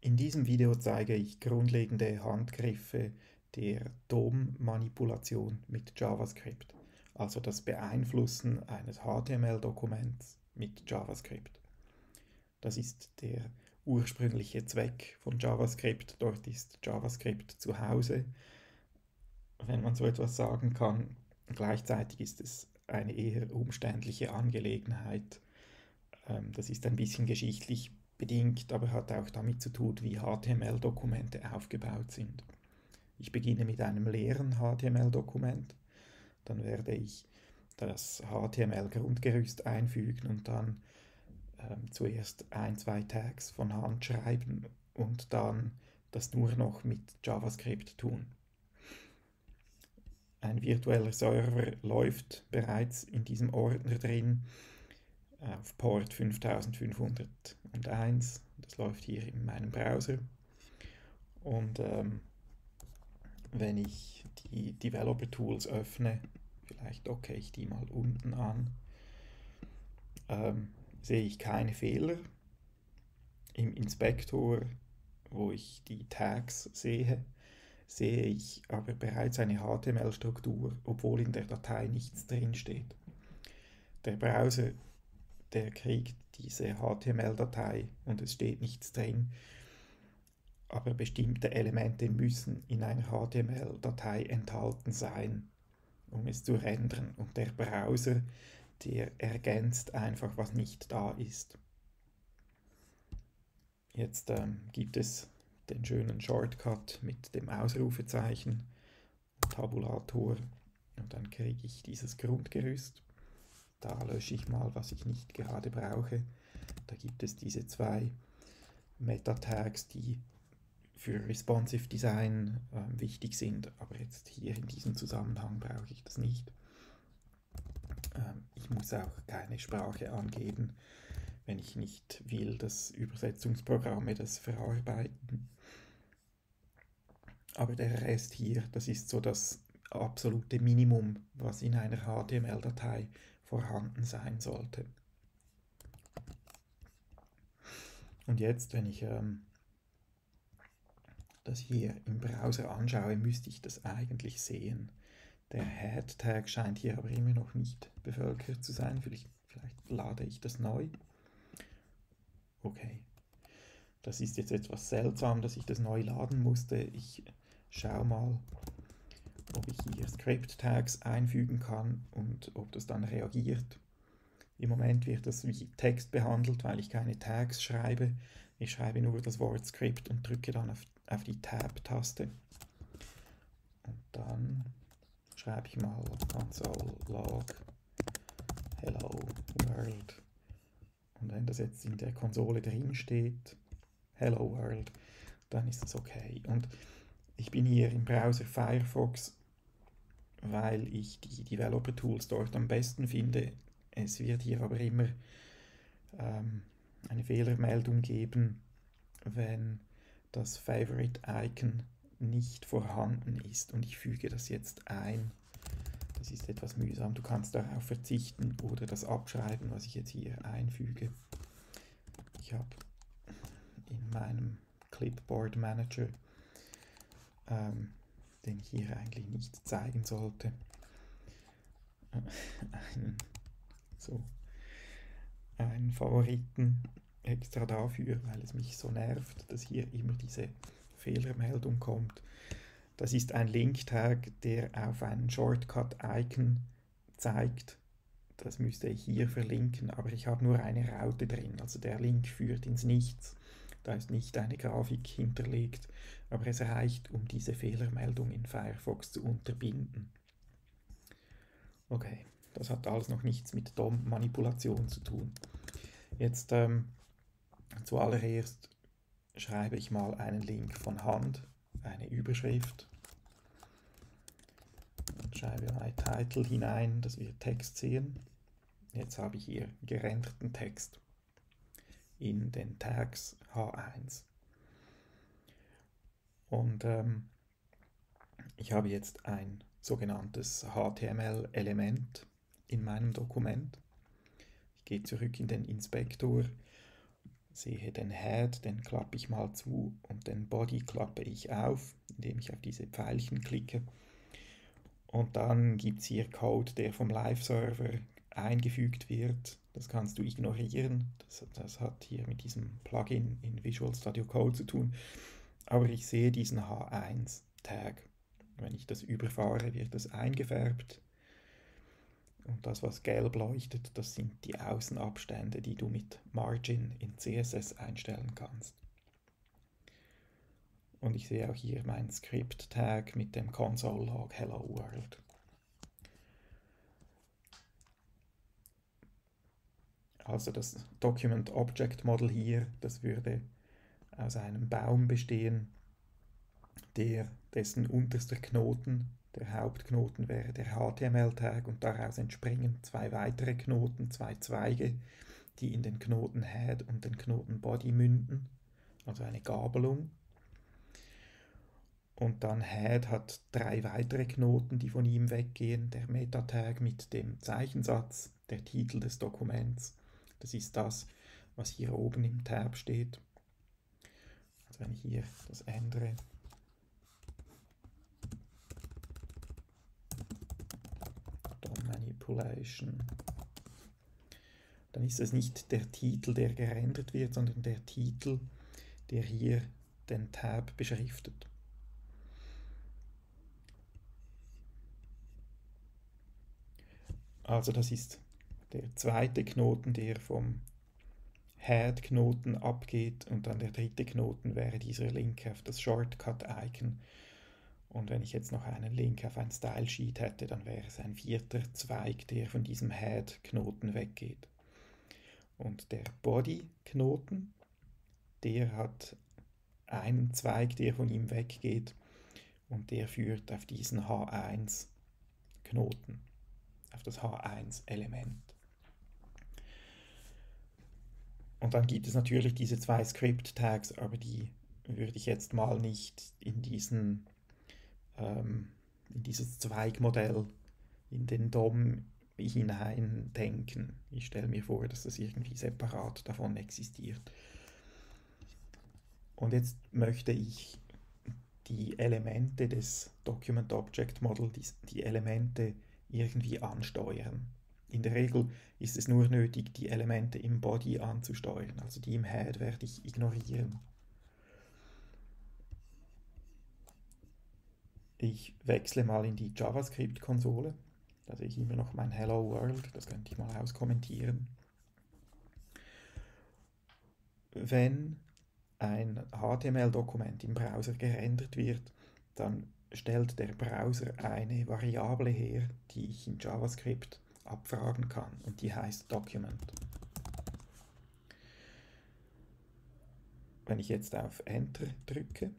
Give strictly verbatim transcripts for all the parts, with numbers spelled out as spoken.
In diesem Video zeige ich grundlegende Handgriffe der D O M-Manipulation mit JavaScript, also das Beeinflussen eines H T M L-Dokuments mit JavaScript. Das ist der ursprüngliche Zweck von JavaScript. Dort ist JavaScript zu Hause, wenn man so etwas sagen kann. Gleichzeitig ist es eine eher umständliche Angelegenheit. Das ist ein bisschen geschichtlich bedingt, aber hat auch damit zu tun, wie H T M L-Dokumente aufgebaut sind. Ich beginne mit einem leeren H T M L-Dokument, dann werde ich das H T M L-Grundgerüst einfügen und dann ähm, zuerst ein, zwei Tags von Hand schreiben und dann das nur noch mit JavaScript tun. Ein virtueller Server läuft bereits in diesem Ordner drin auf Port fünftausendfünfhunderteins. Das läuft hier in meinem Browser. Und ähm, wenn ich die Developer Tools öffne, vielleicht docke ich die mal unten an, ähm, sehe ich keine Fehler. Im Inspektor, wo ich die Tags sehe, sehe ich aber bereits eine H T M L-Struktur, obwohl in der Datei nichts drin steht. Der Browser, der kriegt diese H T M L-Datei und es steht nichts drin, aber bestimmte Elemente müssen in einer H T M L-Datei enthalten sein, um es zu rendern. Und der Browser, der ergänzt einfach, was nicht da ist. Jetzt ähm, gibt es den schönen Shortcut mit dem Ausrufezeichen, Tabulator, und dann kriege ich dieses Grundgerüst. Da lösche ich mal, was ich nicht gerade brauche. Da gibt es diese zwei Meta-Tags, die für Responsive Design äh, wichtig sind, aber jetzt hier in diesem Zusammenhang brauche ich das nicht. Ähm, ich muss auch keine Sprache angeben, wenn ich nicht will, dass Übersetzungsprogramme das verarbeiten. Aber der Rest hier, das ist so das absolute Minimum, was in einer H T M L-Datei vorhanden sein sollte. Und jetzt, wenn ich ähm, das hier im Browser anschaue, müsste ich das eigentlich sehen. Der Head-Tag scheint hier aber immer noch nicht bevölkert zu sein. Vielleicht, vielleicht lade ich das neu. Okay. Das ist jetzt etwas seltsam, dass ich das neu laden musste. Ich schaue mal, ob ich hier Script-Tags einfügen kann und ob das dann reagiert. Im Moment wird das wie Text behandelt, weil ich keine Tags schreibe. Ich schreibe nur das Wort Script und drücke dann auf, auf die Tab-Taste. Und dann schreibe ich mal console log hello world. Und wenn das jetzt in der Konsole drin steht, hello world, dann ist das okay. Und ich bin hier im Browser Firefox, weil ich die Developer Tools dort am besten finde. Es wird hier aber immer ähm, eine Fehlermeldung geben, wenn das Favorite Icon nicht vorhanden ist. Und ich füge das jetzt ein. Das ist etwas mühsam. Du kannst darauf verzichten oder das abschreiben, was ich jetzt hier einfüge. Ich habe in meinem Clipboard Manager, ähm, den ich hier eigentlich nicht zeigen sollte, einen, so, einen Favoriten extra dafür, weil es mich so nervt, dass hier immer diese Fehlermeldung kommt. Das ist ein Link-Tag, der auf einen Shortcut-Icon zeigt. Das müsste ich hier verlinken, aber ich habe nur eine Raute drin, also der Link führt ins Nichts. Da ist nicht eine Grafik hinterlegt, aber es reicht, um diese Fehlermeldung in Firefox zu unterbinden. Okay, das hat alles noch nichts mit D O M-Manipulation zu tun. Jetzt ähm, zuallererst schreibe ich mal einen Link von Hand, eine Überschrift. Und schreibe mein Title hinein, dass wir Text sehen. Jetzt habe ich hier gerenderten Text in den Tags H eins. Und ähm, ich habe jetzt ein sogenanntes H T M L-Element in meinem Dokument. Ich gehe zurück in den Inspektor sehe den Head, den klappe ich mal zu und den Body klappe ich auf, indem ich auf diese Pfeilchen klicke. Und dann gibt es hier Code, der vom Live-Server eingefügt wird. Das kannst du ignorieren. Das, das hat hier mit diesem Plugin in Visual Studio Code zu tun. Aber ich sehe diesen H eins Tag. Wenn ich das überfahre, wird das eingefärbt. Und das, was gelb leuchtet, das sind die Außenabstände, die du mit Margin in C S S einstellen kannst. Und ich sehe auch hier meinen Script-Tag mit dem Console-Log Hello World. Also das Document Object Model hier, das würde aus einem Baum bestehen, der, dessen unterster Knoten, der Hauptknoten wäre der H T M L-Tag und daraus entspringen zwei weitere Knoten, zwei Zweige, die in den Knoten Head und den Knoten Body münden, also eine Gabelung. Und dann Head hat drei weitere Knoten, die von ihm weggehen, der Meta-Tag mit dem Zeichensatz, der Titel des Dokuments. Das ist das, was hier oben im Tab steht. Also wenn ich hier das ändere, DOM Manipulation, dann ist es nicht der Titel, der gerendert wird, sondern der Titel, der hier den Tab beschriftet. Also das ist der zweite Knoten, der vom Head-Knoten abgeht, und dann der dritte Knoten wäre dieser Link auf das Shortcut-Icon. Und wenn ich jetzt noch einen Link auf ein Style-Sheet hätte, dann wäre es ein vierter Zweig, der von diesem Head-Knoten weggeht. Und der Body-Knoten, der hat einen Zweig, der von ihm weggeht, und der führt auf diesen H eins Knoten, auf das H eins Element. Und dann gibt es natürlich diese zwei Script-Tags, aber die würde ich jetzt mal nicht in, diesen, ähm, in dieses Zweigmodell, in den D O M hineindenken. Ich stelle mir vor, dass das irgendwie separat davon existiert. Und jetzt möchte ich die Elemente des Document Object Model, die, die Elemente irgendwie ansteuern. In der Regel ist es nur nötig, die Elemente im Body anzusteuern, also die im Head werde ich ignorieren. Ich wechsle mal in die JavaScript-Konsole, da sehe ich immer noch mein Hello World, das könnte ich mal auskommentieren. Wenn ein H T M L-Dokument im Browser gerendert wird, dann stellt der Browser eine Variable her, die ich in JavaScript abfragen kann, und die heißt Document. Wenn ich jetzt auf Enter drücke,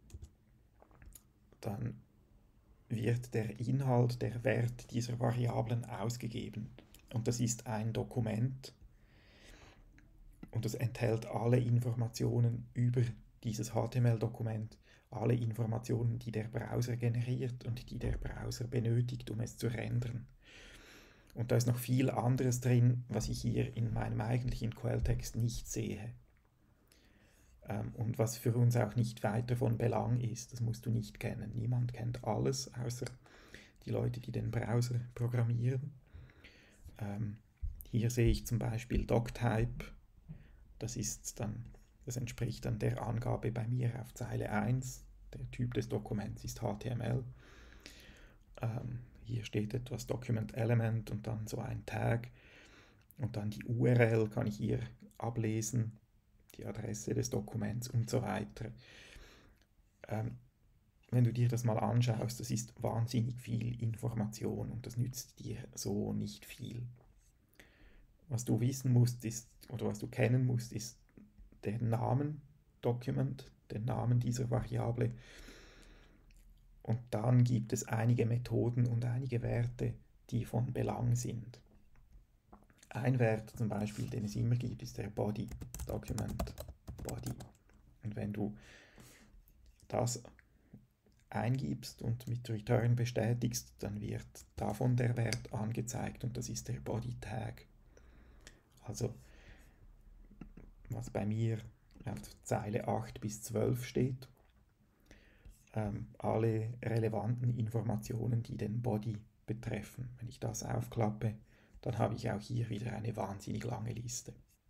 dann wird der Inhalt, der Wert dieser Variablen ausgegeben. Und das ist ein Dokument, und es enthält alle Informationen über dieses H T M L-Dokument, alle Informationen, die der Browser generiert und die der Browser benötigt, um es zu rendern. Und da ist noch viel anderes drin, was ich hier in meinem eigentlichen Quelltext nicht sehe. Ähm, und was für uns auch nicht weiter von Belang ist. Das musst du nicht kennen. Niemand kennt alles, außer die Leute, die den Browser programmieren. Ähm, hier sehe ich zum Beispiel Doctype. Das ist dann, das entspricht dann der Angabe bei mir auf Zeile eins. Der Typ des Dokuments ist H T M L. Ähm, hier steht etwas Document Element und dann so ein Tag. Und dann die U R L kann ich hier ablesen, die Adresse des Dokuments und so weiter. Ähm, wenn du dir das mal anschaust, das ist wahnsinnig viel Information und das nützt dir so nicht viel. Was du wissen musst, ist, oder was du kennen musst, ist der Namen Document, den Namen dieser Variable. Und dann gibt es einige Methoden und einige Werte, die von Belang sind. Ein Wert zum Beispiel, den es immer gibt, ist der Body, Document Body. Und wenn du das eingibst und mit Return bestätigst, dann wird davon der Wert angezeigt und das ist der Body Tag. Also was bei mir auf Zeile acht bis zwölf steht. Ähm, alle relevanten Informationen, die den Body betreffen. Wenn ich das aufklappe, dann habe ich auch hier wieder eine wahnsinnig lange Liste.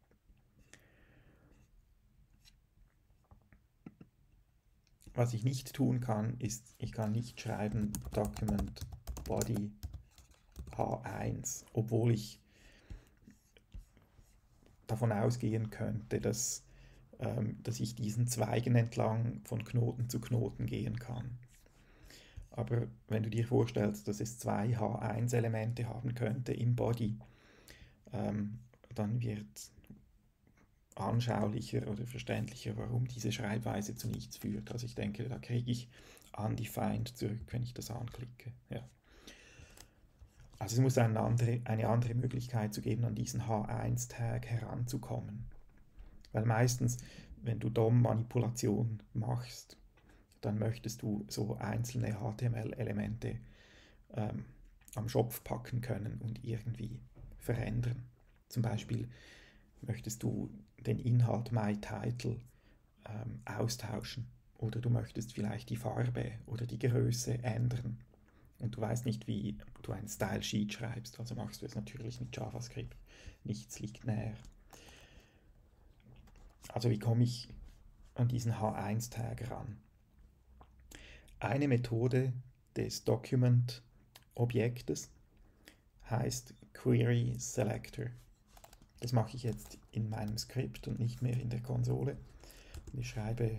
Was ich nicht tun kann, ist, ich kann nicht schreiben Document Body H eins, obwohl ich davon ausgehen könnte, dass, ähm, dass ich diesen Zweigen entlang von Knoten zu Knoten gehen kann. Aber wenn du dir vorstellst, dass es zwei H eins Elemente haben könnte im Body, ähm, dann wird anschaulicher oder verständlicher, warum diese Schreibweise zu nichts führt. Also ich denke, da kriege ich undefined zurück, wenn ich das anklicke. Ja. Also es muss eine andere, eine andere Möglichkeit zu geben, an diesen H eins Tag heranzukommen. Weil meistens, wenn du D O M-Manipulation machst, dann möchtest du so einzelne H T M L-Elemente ähm, am Schopf packen können und irgendwie verändern. Zum Beispiel möchtest du den Inhalt MyTitle ähm, austauschen oder du möchtest vielleicht die Farbe oder die Größe ändern und du weißt nicht, wie du ein Style Sheet schreibst, also machst du es natürlich mit JavaScript. Nichts liegt näher. Also wie komme ich an diesen H eins Tag ran? Eine Methode des Document-Objektes heißt Query Selector. Das mache ich jetzt in meinem Skript und nicht mehr in der Konsole. Und ich schreibe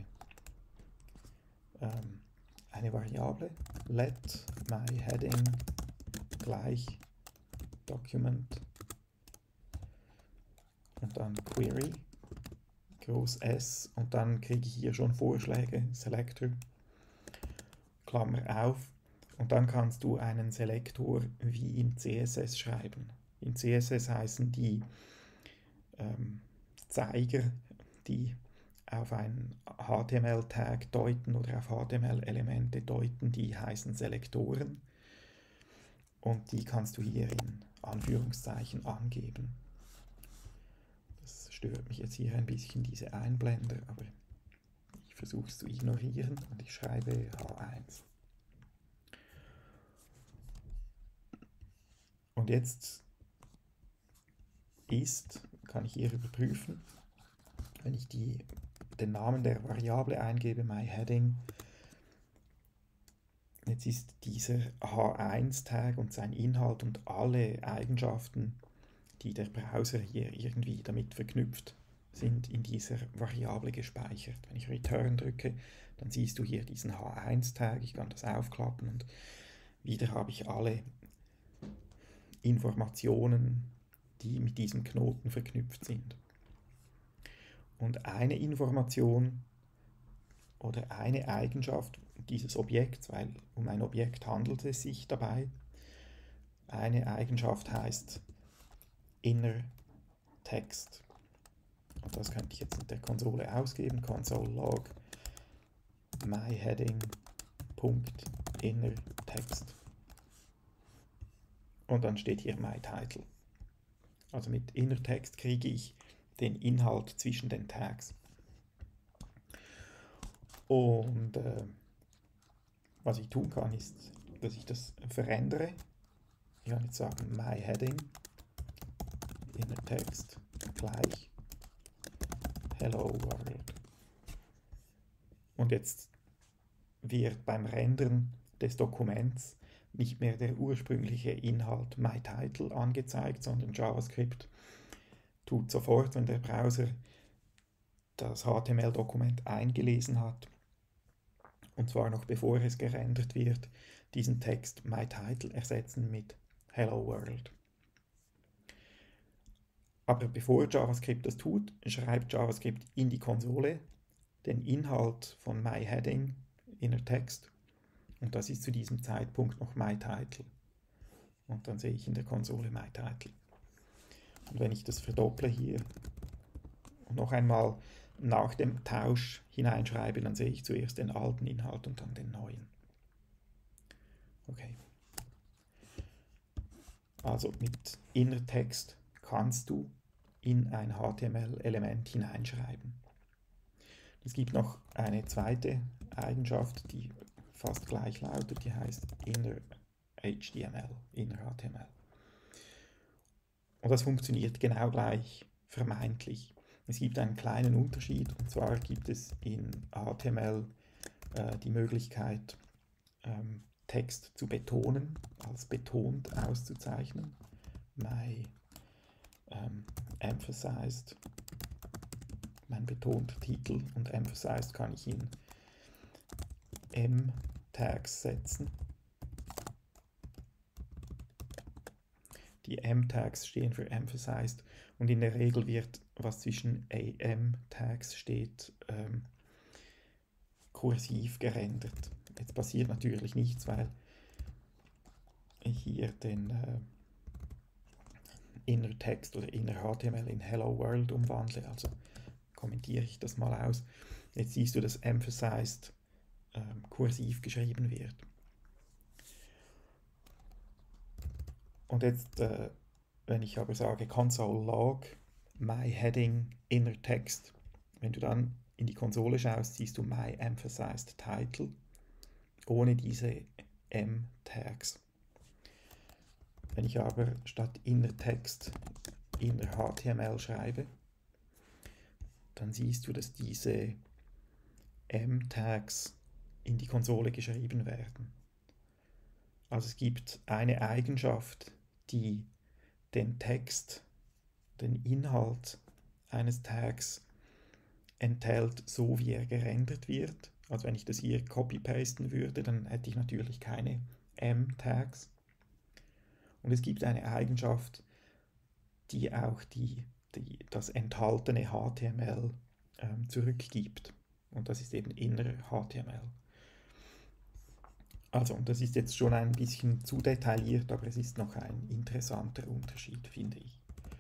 ähm, eine Variable, let my heading gleich Document und dann Query, groß S, und dann kriege ich hier schon Vorschläge, Selector, Klammer auf, und dann kannst du einen Selektor wie in C S S schreiben. In C S S heißen die ähm, Zeiger, die auf einen H T M L-Tag deuten oder auf H T M L-Elemente deuten, die heißen Selektoren. Und die kannst du hier in Anführungszeichen angeben. Das stört mich jetzt hier ein bisschen, diese Einblender, aber ich versuche es zu ignorieren und ich schreibe H eins. Und jetzt ist, kann ich hier überprüfen, wenn ich die, den Namen der Variable eingebe, myHeading, jetzt ist dieser H eins Tag und sein Inhalt und alle Eigenschaften, die der Browser hier irgendwie damit verknüpft, sind in dieser Variable gespeichert. Wenn ich Return drücke, dann siehst du hier diesen H eins Tag, ich kann das aufklappen und wieder habe ich alle Informationen, die mit diesem Knoten verknüpft sind. Und eine Information oder eine Eigenschaft dieses Objekts, weil um ein Objekt handelt es sich dabei, eine Eigenschaft heißt Inner Text. Und das könnte ich jetzt in der Konsole ausgeben, console log myHeading.inner Text. Und dann steht hier myTitle. Also mit Inner Text kriege ich den Inhalt zwischen den Tags. Und äh, was ich tun kann, ist, dass ich das verändere. Ich kann jetzt sagen myHeading Inner Text gleich Hello World. Und jetzt wird beim Rendern des Dokuments nicht mehr der ursprüngliche Inhalt myTitle angezeigt, sondern JavaScript tut sofort, wenn der Browser das H T M L-Dokument eingelesen hat, und zwar noch bevor es gerendert wird, diesen Text myTitle ersetzen mit Hello World. Aber bevor JavaScript das tut, schreibt JavaScript in die Konsole den Inhalt von myHeading Inner Text, und das ist zu diesem Zeitpunkt noch myTitle. Und dann sehe ich in der Konsole myTitle. Und wenn ich das verdopple hier und noch einmal nach dem Tausch hineinschreibe, dann sehe ich zuerst den alten Inhalt und dann den neuen. Okay. Also mit Inner Text kannst du in ein H T M L-Element hineinschreiben. Es gibt noch eine zweite Eigenschaft, die fast gleich lautet, die heißt inner H T M L, inner H T M L. Und das funktioniert genau gleich, vermeintlich. Es gibt einen kleinen Unterschied, und zwar gibt es in H T M L äh, die Möglichkeit, ähm, Text zu betonen, als betont auszuzeichnen. My ähm, emphasized, mein betonter Titel, und emphasized kann ich in M-Tags setzen. Die M-Tags stehen für emphasized, und in der Regel wird, was zwischen A M-Tags steht, ähm, kursiv gerendert. Jetzt passiert natürlich nichts, weil ich hier den äh, Inner Text oder Inner H T M L in Hello World umwandle, also kommentiere ich das mal aus. Jetzt siehst du, dass emphasized ähm, kursiv geschrieben wird. Und jetzt, äh, wenn ich aber sage console log my heading inner text, wenn du dann in die Konsole schaust, siehst du my emphasized title ohne diese M-Tags. Wenn ich aber statt inner text inner H T M L schreibe, dann siehst du, dass diese M-Tags in die Konsole geschrieben werden. Also es gibt eine Eigenschaft, die den Text, den Inhalt eines Tags enthält, so wie er gerendert wird. Also wenn ich das hier copy-pasten würde, dann hätte ich natürlich keine M-Tags. Und es gibt eine Eigenschaft, die auch die, die, das enthaltene H T M L ähm, zurückgibt. Und das ist eben inner H T M L. Also, und das ist jetzt schon ein bisschen zu detailliert, aber es ist noch ein interessanter Unterschied, finde ich.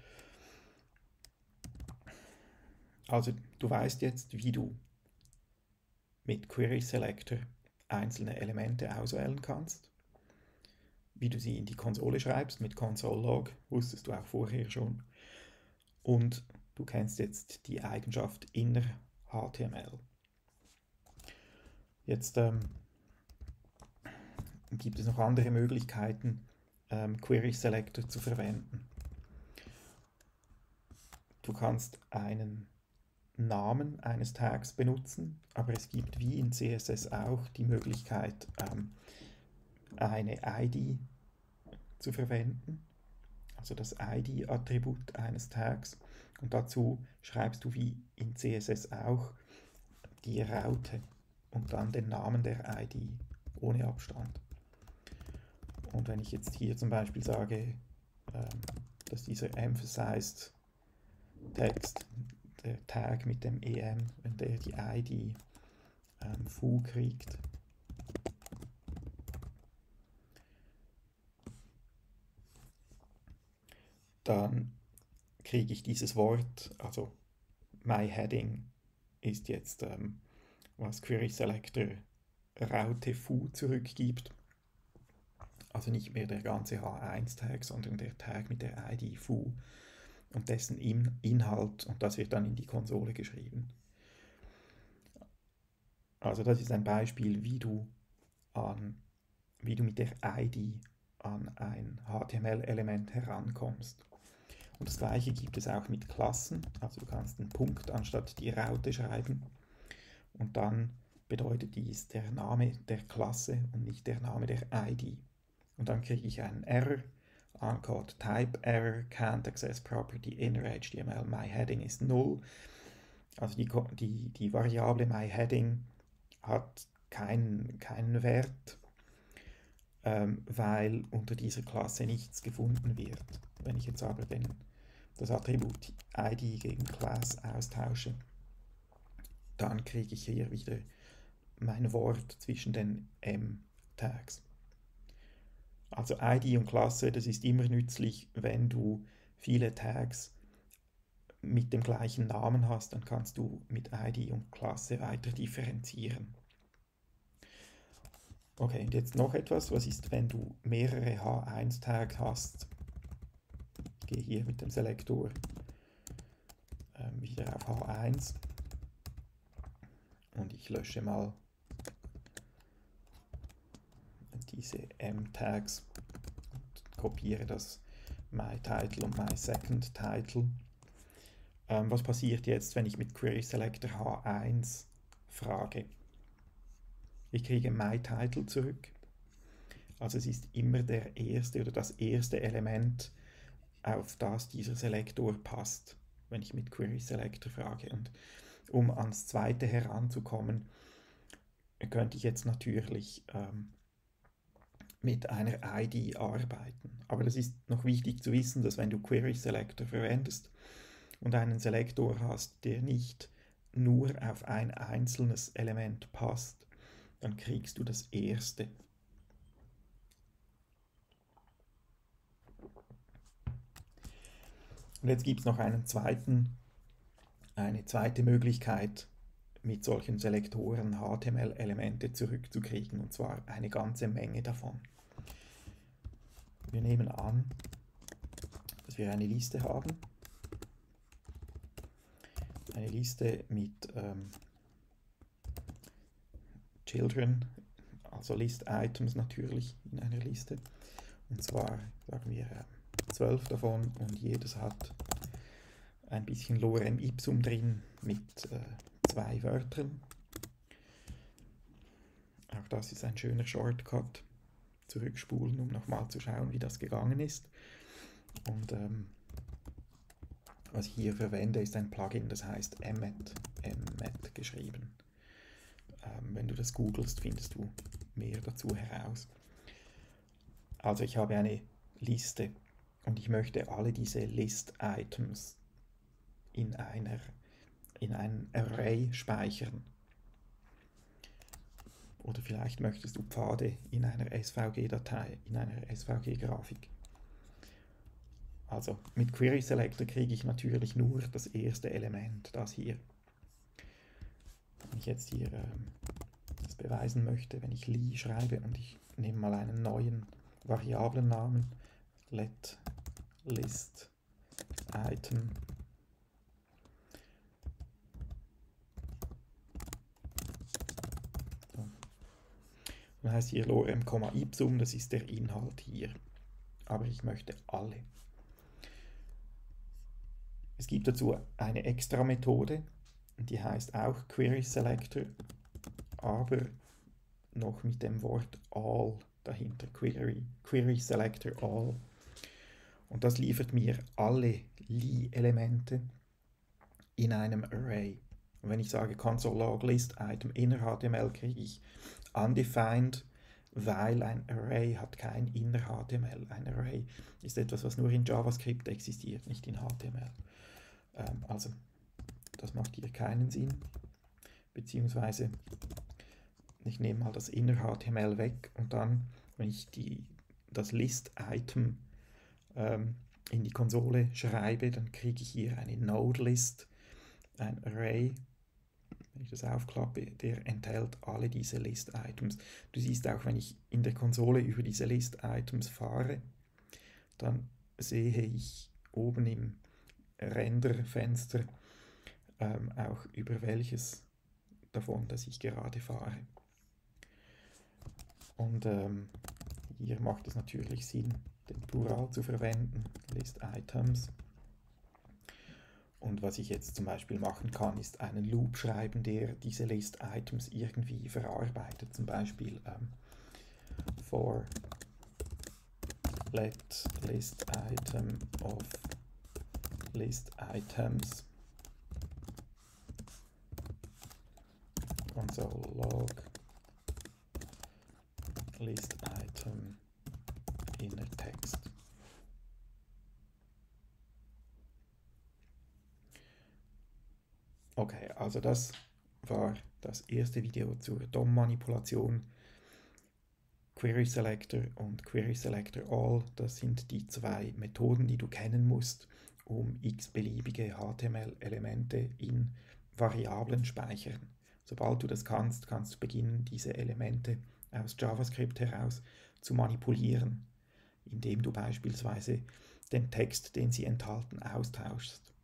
Also, du weißt jetzt, wie du mit Query Selector einzelne Elemente auswählen kannst, wie du sie in die Konsole schreibst mit console log, wusstest du auch vorher schon. Und du kennst jetzt die Eigenschaft inner H T M L. Jetzt ähm, gibt es noch andere Möglichkeiten, ähm, Query Selector zu verwenden. Du kannst einen Namen eines Tags benutzen, aber es gibt wie in C S S auch die Möglichkeit, ähm, eine I D zu verwenden, also das I D-Attribut eines Tags, und dazu schreibst du wie in C S S auch die Raute und dann den Namen der I D ohne Abstand. Und wenn ich jetzt hier zum Beispiel sage, ähm, dass dieser emphasized Text, der Tag mit dem E M, wenn der die I D ähm, foo kriegt, dann kriege ich dieses Wort, also my heading ist jetzt, ähm, was Query Selector Raute foo zurückgibt. Also nicht mehr der ganze H eins Tag, sondern der Tag mit der I D foo und dessen Inhalt, und das wird dann in die Konsole geschrieben. Also das ist ein Beispiel, wie du, an, wie du mit der I D an ein H T M L-Element herankommst. Und das gleiche gibt es auch mit Klassen, also du kannst einen Punkt anstatt die Raute schreiben und dann bedeutet dies der Name der Klasse und nicht der Name der I D. Und dann kriege ich einen Error, uncaught type error, can't access property inner H T M L, my heading ist null. Also die, die, die Variable my heading hat keinen, keinen Wert, ähm, weil unter dieser Klasse nichts gefunden wird. Wenn ich jetzt aber den, das Attribut I D gegen Class austausche, dann kriege ich hier wieder mein Wort zwischen den M-Tags. Also I D und Klasse, das ist immer nützlich, wenn du viele Tags mit dem gleichen Namen hast, dann kannst du mit I D und Klasse weiter differenzieren. Okay, und jetzt noch etwas, was ist, wenn du mehrere H eins Tags hast? Ich gehe hier mit dem Selektor äh, wieder auf H eins und ich lösche mal diese M-Tags und kopiere das MyTitle und MySecondTitle. Ähm, was passiert jetzt, wenn ich mit QuerySelector H eins frage? Ich kriege MyTitle zurück. Also es ist immer der erste oder das erste Element, auf das dieser Selektor passt, wenn ich mit QuerySelector frage. Und um ans zweite heranzukommen, könnte ich jetzt natürlich ähm, mit einer I D arbeiten. Aber das ist noch wichtig zu wissen, dass wenn du QuerySelector verwendest und einen Selektor hast, der nicht nur auf ein einzelnes Element passt, dann kriegst du das erste. Und jetzt gibt es noch einen zweiten, eine zweite Möglichkeit, mit solchen Selektoren H T M L-Elemente zurückzukriegen, und zwar eine ganze Menge davon. Wir nehmen an, dass wir eine Liste haben, eine Liste mit ähm, Children, also List-Items natürlich in einer Liste, und zwar sagen wir zwölf davon, und jedes hat ein bisschen Lorem Ipsum drin mit äh, zwei Wörtern. Auch das ist ein schöner Shortcut. Zurückspulen, um nochmal zu schauen, wie das gegangen ist. Und ähm, was ich hier verwende, ist ein Plugin, das heißt Emmet, Emmet geschrieben. Ähm, wenn du das googelst, findest du mehr dazu heraus. Also ich habe eine Liste und ich möchte alle diese List-Items in, einer, in einem Array speichern. Oder vielleicht möchtest du Pfade in einer S V G-Datei, in einer S V G-Grafik. Also mit QuerySelector kriege ich natürlich nur das erste Element, das hier. Wenn ich jetzt hier ähm, das beweisen möchte, wenn ich li schreibe und ich nehme mal einen neuen Variablennamen, let list item, dann heißt hier Lorem, Ipsum, das ist der Inhalt hier. Aber ich möchte alle. Es gibt dazu eine extra Methode, die heißt auch QuerySelector, aber noch mit dem Wort all dahinter, Query, QuerySelector all. Und das liefert mir alle li-Elemente in einem Array. Und wenn ich sage console.log list item inner H T M L, kriege ich undefined, weil ein Array hat kein inner H T M L. Ein Array ist etwas, was nur in JavaScript existiert, nicht in H T M L. Ähm, also, das macht hier keinen Sinn. Beziehungsweise, ich nehme mal das inner H T M L weg und dann, wenn ich die, das List-Item ähm, in die Konsole schreibe, dann kriege ich hier eine Node-List, ein Array. Wenn ich das aufklappe, der enthält alle diese List-Items. Du siehst auch, wenn ich in der Konsole über diese List-Items fahre, dann sehe ich oben im Renderfenster ähm, auch über welches davon, das ich gerade fahre. Und ähm, hier macht es natürlich Sinn, den Plural zu verwenden, List-Items. Und was ich jetzt zum Beispiel machen kann, ist einen Loop schreiben, der diese List-Items irgendwie verarbeitet. Zum Beispiel ähm, for let list-item of list-items console.log list-item inner text. Okay, also das war das erste Video zur D O M-Manipulation. QuerySelector und QuerySelector All, das sind die zwei Methoden, die du kennen musst, um x-beliebige H T M L-Elemente in Variablen speichern. Sobald du das kannst, kannst du beginnen, diese Elemente aus JavaScript heraus zu manipulieren, indem du beispielsweise den Text, den sie enthalten, austauschst.